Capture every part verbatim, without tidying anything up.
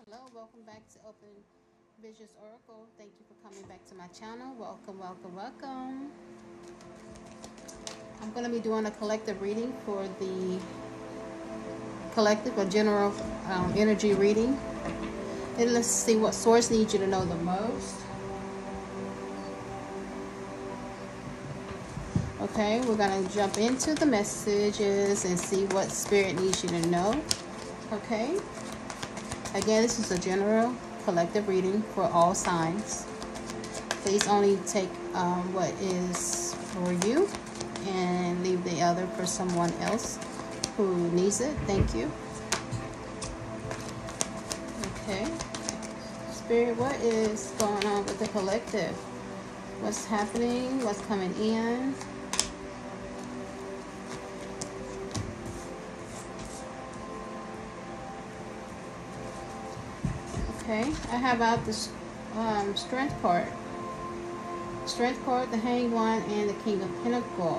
Hello, welcome back to Open Visions Oracle. Thank you for coming back to my channel. Welcome, welcome, welcome. I'm going to be doing a collective reading for the collective, a general um, energy reading. And let's see what source needs you to know the most. Okay, we're going to jump into the messages and see what spirit needs you to know. Okay. Again, this is a general collective reading for all signs. Please only take um, what is for you and leave the other for someone else who needs it. Thank you. Okay. Spirit, what is going on with the collective? What's happening? What's coming in? Okay, I have out this um, strength card. Strength card, the Hanged One, and the King of Pentacles.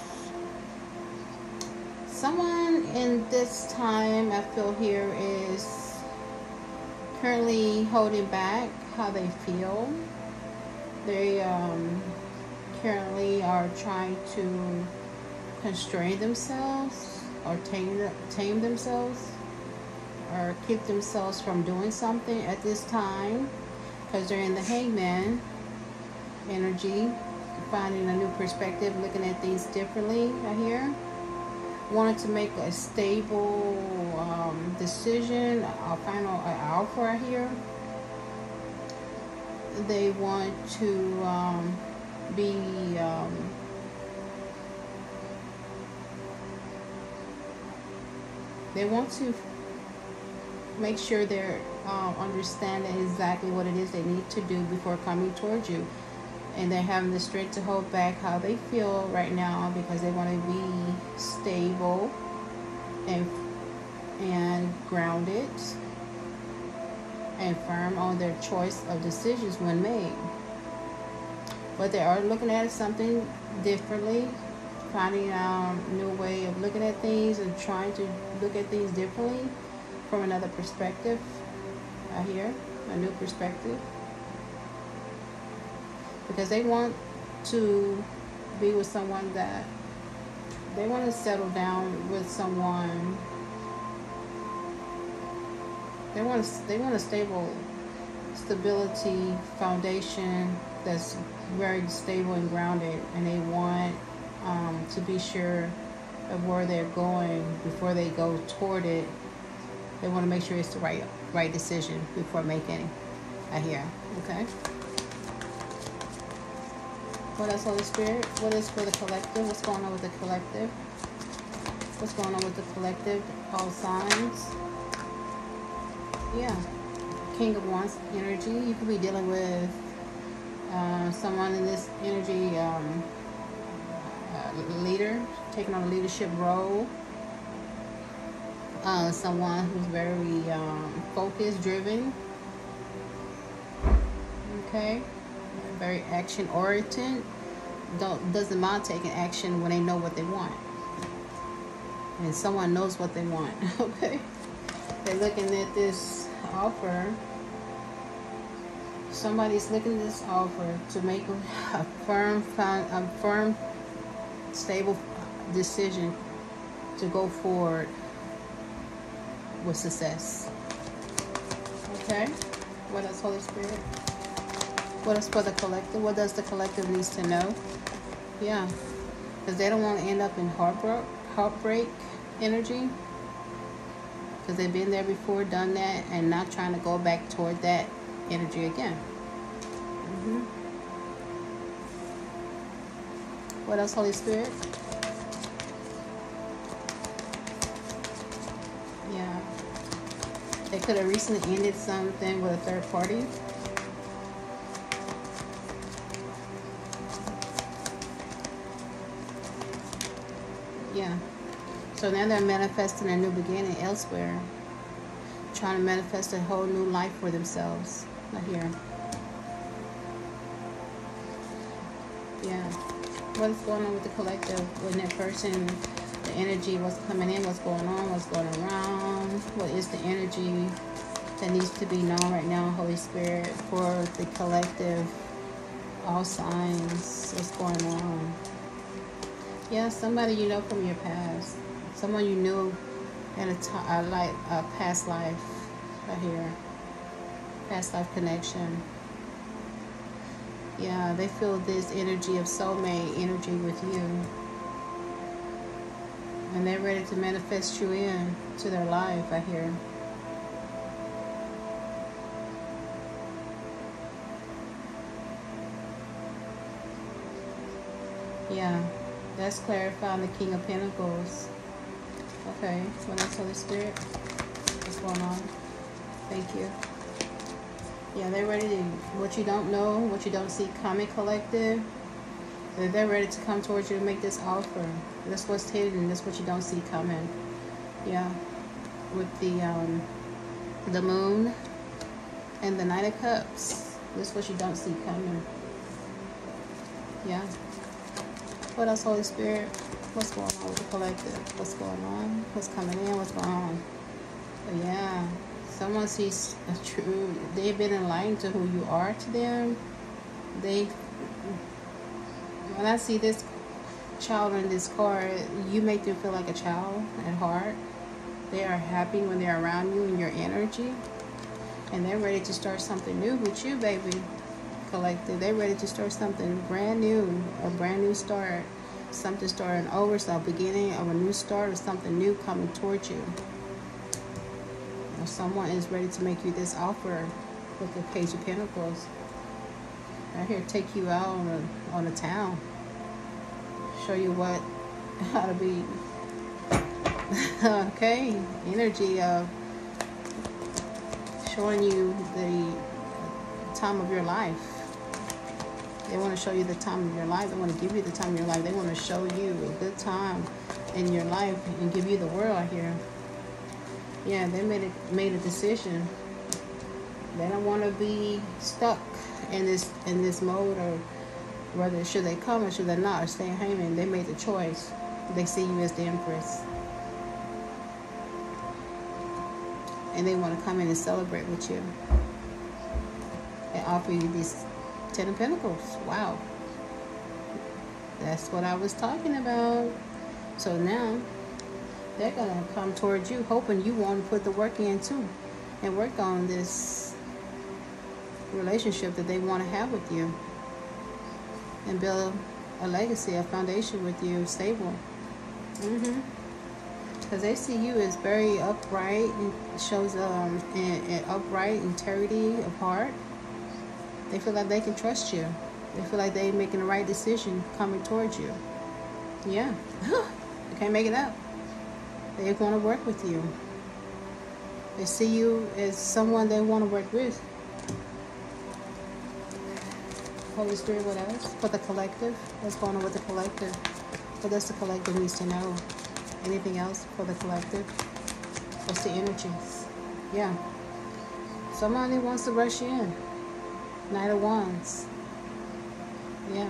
Someone in this time, I feel here, is currently holding back how they feel. They um, currently are trying to constrain themselves or tame, tame themselves, or keep themselves from doing something at this time, because they're in the Hangman energy, finding a new perspective, looking at things differently. Right here, wanted to make a stable um, decision, a final offer. Right here, they want to um, be um, they want to make sure they're um, understanding exactly what it is they need to do before coming towards you, and they're having the strength to hold back how they feel right now because they want to be stable and and grounded and firm on their choice of decisions when made. But they are looking at something differently, finding a new way of looking at things and trying to look at things differently from another perspective. I hear a new perspective, because they want to be with someone that they want to settle down with someone. They want to, they want a stable stability foundation that's very stable and grounded, and they want um, to be sure of where they're going before they go toward it. They want to make sure it's the right right decision before making it. I hear. Okay. What else, Holy Spirit? What is for the collective? What's going on with the collective? What's going on with the collective? All signs. Yeah. King of Wands energy. You could be dealing with uh, someone in this energy, um, uh, leader, taking on a leadership role. Uh, someone who's very um, focused, driven, okay, very action oriented. Don't doesn't mind taking action when they know what they want, and someone knows what they want. Okay, they're looking at this offer. Somebody's looking at this offer to make a, a firm, a firm, stable decision to go forward with success. Okay, what else, Holy Spirit? What else for the collective? What does the collective needs to know? Yeah, because they don't want to end up in heartbreak, heartbreak energy, because they've been there before, done that, and not trying to go back toward that energy again. Mm-hmm. What else, Holy Spirit? Yeah. They could have recently ended something with a third party. Yeah. So now they're manifesting a new beginning elsewhere. Trying to manifest a whole new life for themselves. Not here. Yeah. What is going on with the collective? When that person, the energy, what's coming in, what's going on, what's going around, what is the energy that needs to be known right now, Holy Spirit, for the collective, all signs, what's going on. Yeah, somebody you know from your past, someone you knew in a time, a, like a past life, right here, past life connection. Yeah, they feel this energy of soulmate energy with you, and they're ready to manifest you in to their life, I hear. Yeah, that's clarifying the King of Pentacles. Okay, what else, Holy Spirit? What's going on? Thank you. Yeah, they're ready to, what you don't know, what you don't see coming, collective, they're ready to come towards you and make this offer. That's what's hidden. That's what you don't see coming. Yeah, with the um, the moon and the Knight of Cups. That's what you don't see coming. Yeah. What else, Holy Spirit? What's going on with the collective? What's going on? What's coming in? What's going on? But yeah, someone sees a true. They've been enlightened to who you are to them. They. When I see this child in this card, you make them feel like a child at heart. They are happy when they're around you and your energy. And they're ready to start something new with you, baby. Collective. They're ready to start something brand new. A brand new start. Something starting over. So a beginning of a new start or something new coming towards you. Or someone is ready to make you this offer with the Page of Pentacles. Right here, take you out on a, on a town. Show you what, how to be, okay, energy of showing you the time of your life. They want to show you the time of your life. They want to give you the time of your life. They want to show you a good time in your life and give you the world here. Yeah, they made a, made a decision. They don't want to be stuck in this in this mode, or whether should they come or should they not, or stay hanging. They made the choice. They see you as the Empress, and they want to come in and celebrate with you and offer you these Ten of Pentacles. Wow, that's what I was talking about. So now they're gonna come towards you, hoping you want to put the work in too, and work on this relationship that they want to have with you, and build a legacy, a foundation with you, stable. Mm-hmm. Because they see you as very upright, and shows um an, an upright integrity of heart. They feel like they can trust you. They feel like they're making the right decision coming towards you. Yeah. They can't make it up. They want to work with you. They see you as someone they want to work with. Holy Spirit, what else? For the collective? What's going on with the collective? What does the collective needs to know? Anything else for the collective? What's the energies? Yeah. Somebody wants to rush you in. Knight of Wands. Yeah.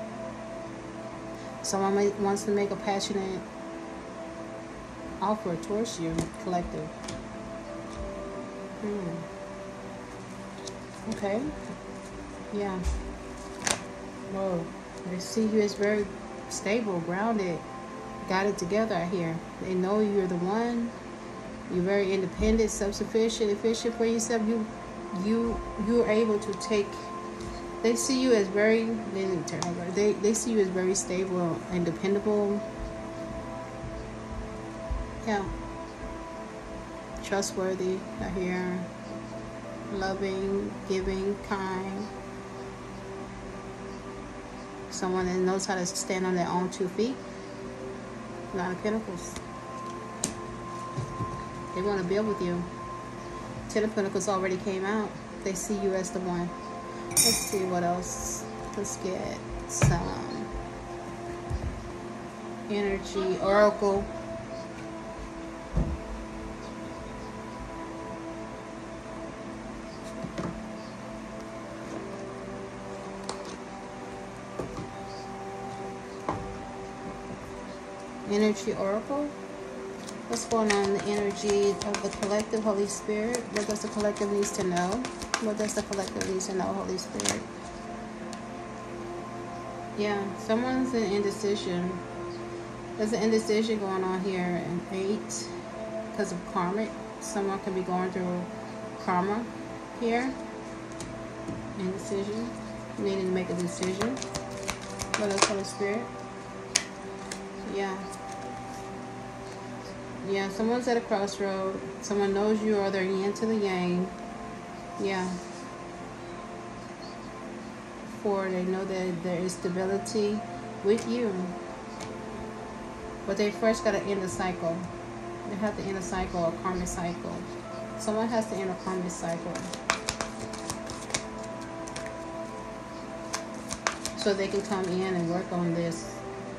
Someone may, wants to make a passionate offer towards you, collective. Hmm. Okay. Yeah. Whoa. They see you as very stable, grounded, got it together out here. They know you're the one. You're very independent, self-sufficient, efficient for yourself. You, you, you're able to take. They see you as very. They didn't turn over. They they see you as very stable and dependable. Yeah. Trustworthy out here. Loving, giving, kind. Someone that knows how to stand on their own two feet. Nine of Pentacles. They want to build with you. Ten of Pentacles already came out. They see you as the one. Let's see what else. Let's get some energy. Oracle. Energy Oracle. What's going on in the energy of the collective, Holy Spirit? What does the collective needs to know? What does the collective needs to know, Holy Spirit? Yeah, someone's in indecision. There's an indecision going on here in eight because of karmic. Someone could be going through karma here. Indecision. Needing to make a decision. What else, Holy Spirit? Yeah. Yeah, someone's at a crossroad. Someone knows you, or they're yin to the yang. Yeah. For they know that there is stability with you. But they first got to end the cycle. They have to end a cycle, a karmic cycle. Someone has to end a karmic cycle. So they can come in and work on this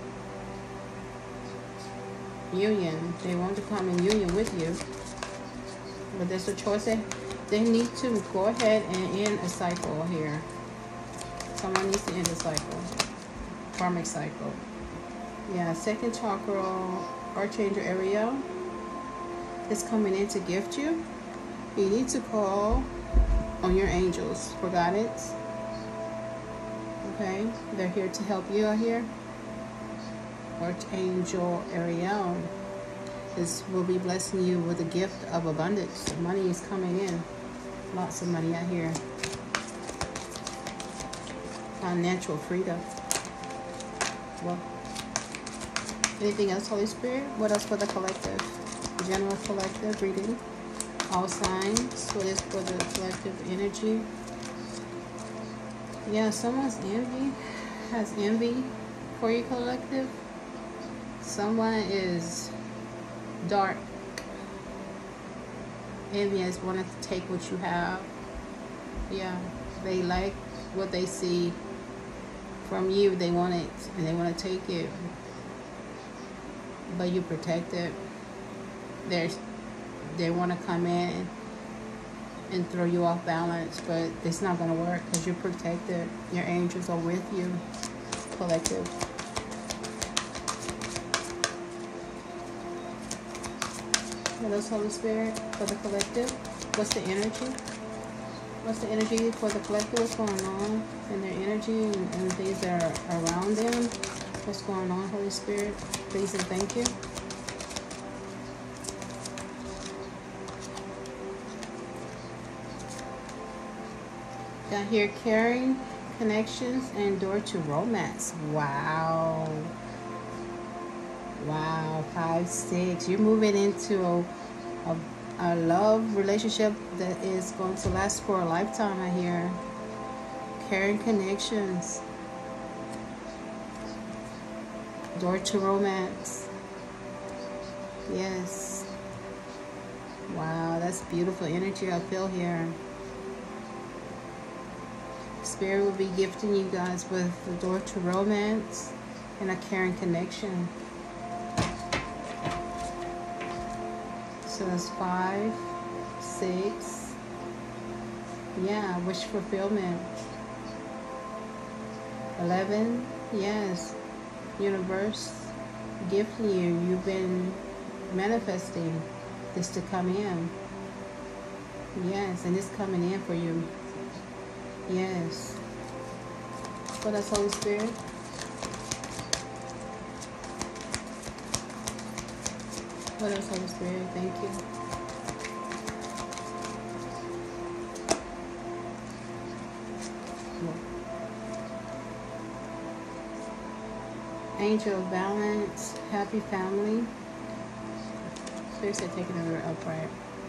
union. They want to come in union with you. But there's a choice that they need to go ahead and end a cycle here. Someone needs to end a cycle. Karmic cycle. Yeah, second chakra, Archangel Ariel is coming in to gift you. You need to call on your angels for guidance. Okay, they're here to help you out here. Archangel Ariel is will be blessing you with a gift of abundance. The money is coming in. Lots of money out here. Financial freedom. Well, anything else, Holy Spirit? What else for the collective? General collective reading. All signs. What is for the collective energy? Yeah, someone's envy. Has envy for your collective. Someone is dark. Envious, wanting to take what you have. Yeah, they like what they see from you. They want it, and they want to take it, but you protect it. There's, they want to come in and throw you off balance, but it's not going to work because you're protected. Your angels are with you, collective. What else, Holy Spirit, for the collective? What's the energy? What's the energy for the collective? What's going on in their energy and, and things that are around them? What's going on, Holy Spirit? Please and thank you. Got here caring, connections, and door to romance. Wow. Wow. Five, six. You're moving into a, a a love relationship that is going to last for a lifetime. I hear caring connections, door to romance. Yes. Wow, that's beautiful energy I feel here. Spirit will be gifting you guys with the door to romance and a caring connection. So that's five, six. Yeah, wish fulfillment. Eleven. Yes, universe gifting you. You've been manifesting this to come in. Yes, and it's coming in for you. Yes. What else, Holy Spirit? What else, Holy Spirit? Thank you. Angel of balance, happy family. Spirit said take another upright.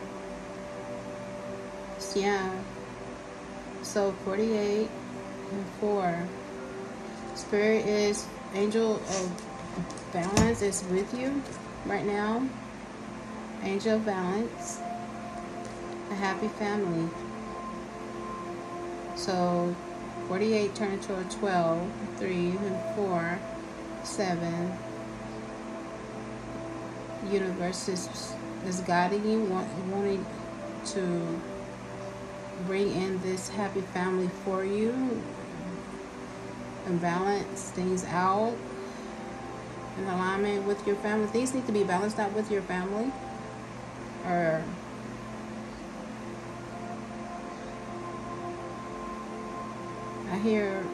Yeah. So forty-eight and four. Spirit is, angel of balance is with you right now. Angel of balance. A happy family. So forty-eight turned into a twelve. three and four. seven. Universe is, is guiding you, want, wanting to bring in this happy family for you and balance things out. in alignment with your family. Things need to be balanced out with your family. Or I hear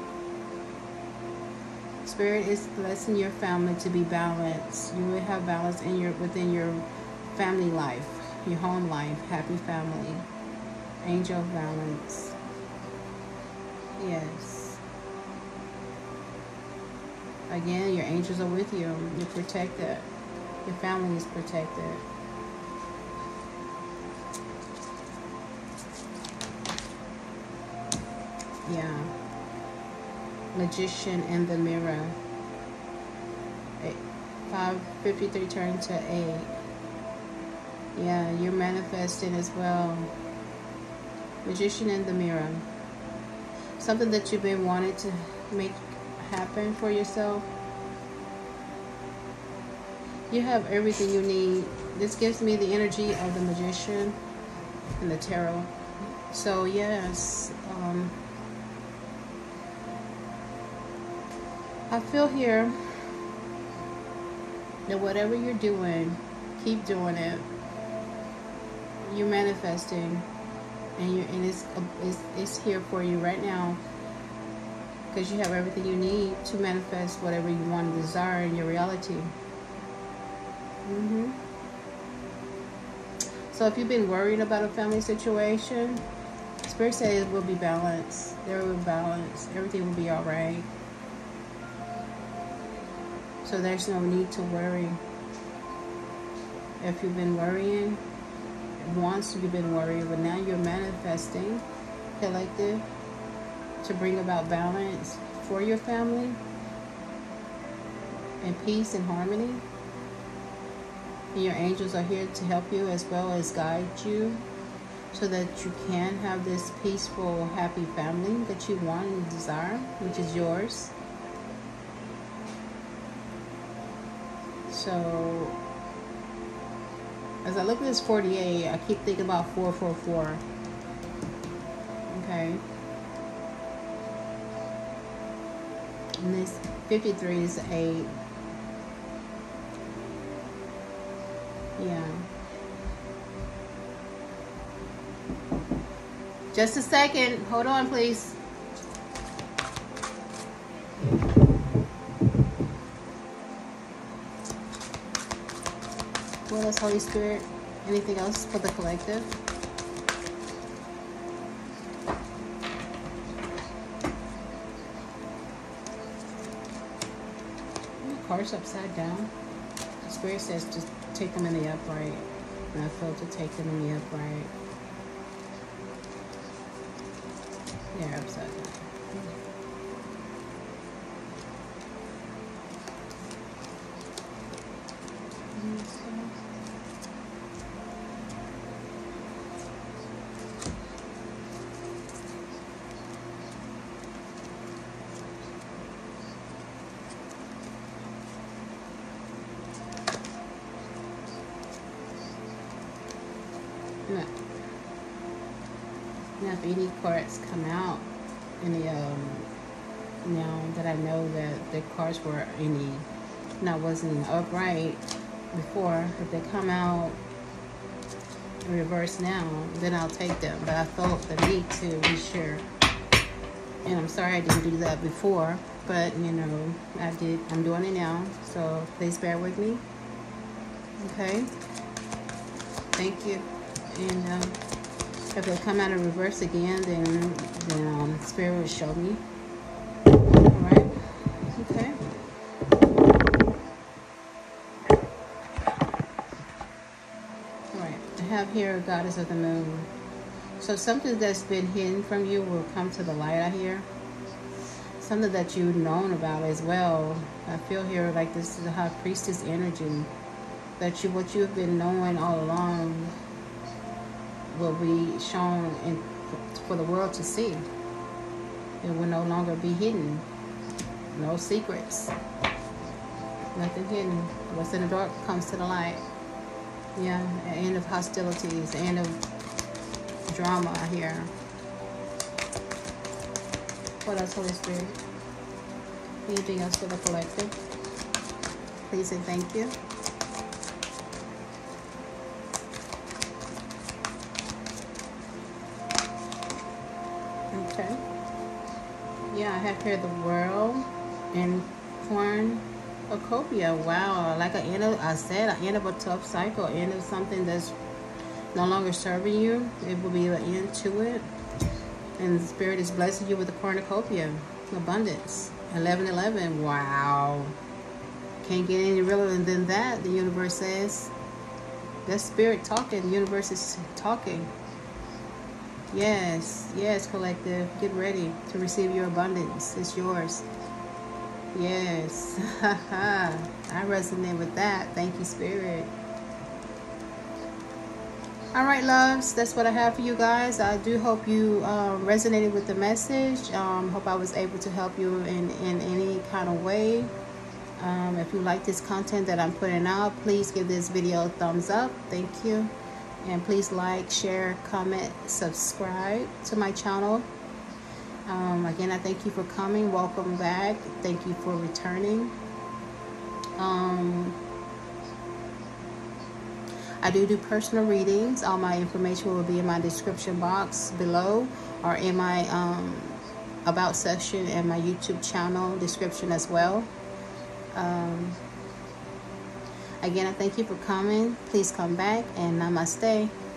Spirit is blessing your family to be balanced. You will have balance in your within your family life, your home life, happy family, angel balance. Yes. Again, your angels are with you. You're protected. Your family is protected. Yeah. Magician in the mirror. Eight, five fifty-three turned to eight. Yeah, you're manifesting as well. Magician in the mirror. Something that you've been wanting to make happen for yourself. You have everything you need. This gives me the energy of the magician and the tarot. So yes, um, I feel here that whatever you're doing, keep doing it. You're manifesting, and you and it's, it's it's here for you right now, because you have everything you need to manifest whatever you want to desire in your reality. Mm-hmm. So if you've been worried about a family situation, Spirit says it will be balanced. There will be balance. Everything will be all right. So there's no need to worry. If you've been worrying, once you've been worried, but now you're manifesting, collective, to bring about balance for your family and peace and harmony. And your angels are here to help you as well as guide you, so that you can have this peaceful, happy family that you want and desire, which is yours. So as I look at this forty-eight, I keep thinking about four four four. Okay. And this fifty-three is eight. Yeah. Just a second. Hold on, please. What else, Holy Spirit? Anything else for the collective? The cards upside down. The Spirit says just take them in the upright. And I felt to take them in the upright. Yeah, upside down. Now, now if any cards come out, any um, now that I know that the cards were any, not wasn't upright before, if they come out in reverse now, then I'll take them. But I felt the need to be sure, and I'm sorry I didn't do that before, but you know I did. I'm doing it now, so please bear with me. Okay. Thank you. And um, if they come out in reverse again, then then um, Spirit will show me. All right. Okay. All right. I have here Goddess of the Moon. So something that's been hidden from you will come to the light. I hear something that you've known about as well. I feel here like this is a High Priestess energy, that you what you've been knowing all along will be shown in, for the world to see. It will no longer be hidden. No secrets. Nothing hidden. What's in the dark comes to the light. Yeah, the end of hostilities, the end of drama here. What else, Holy Spirit? Anything else for the collective? Please and thank you. Okay. Yeah, I have here the world and cornucopia. Wow, like an end of, I said, an end of a tough cycle, end of something that's no longer serving you. It will be an end to it. And the Spirit is blessing you with the cornucopia, abundance. eleven eleven, wow. Can't get any realer than that, the universe says. That's Spirit talking, the universe is talking. Yes, yes, collective. Get ready to receive your abundance. It's yours. Yes. I resonate with that. Thank you, Spirit. All right, loves. That's what I have for you guys. I do hope you um, resonated with the message. Um, hope I was able to help you in, in any kind of way. Um, if you like this content that I'm putting out, please give this video a thumbs up. Thank you. And please like, share, comment, subscribe to my channel. Um, again, I thank you for coming. Welcome back. Thank you for returning. Um, I do do personal readings. All my information will be in my description box below, or in my um, about section and my YouTube channel description as well. Um, again, I thank you for coming. Please come back, and namaste.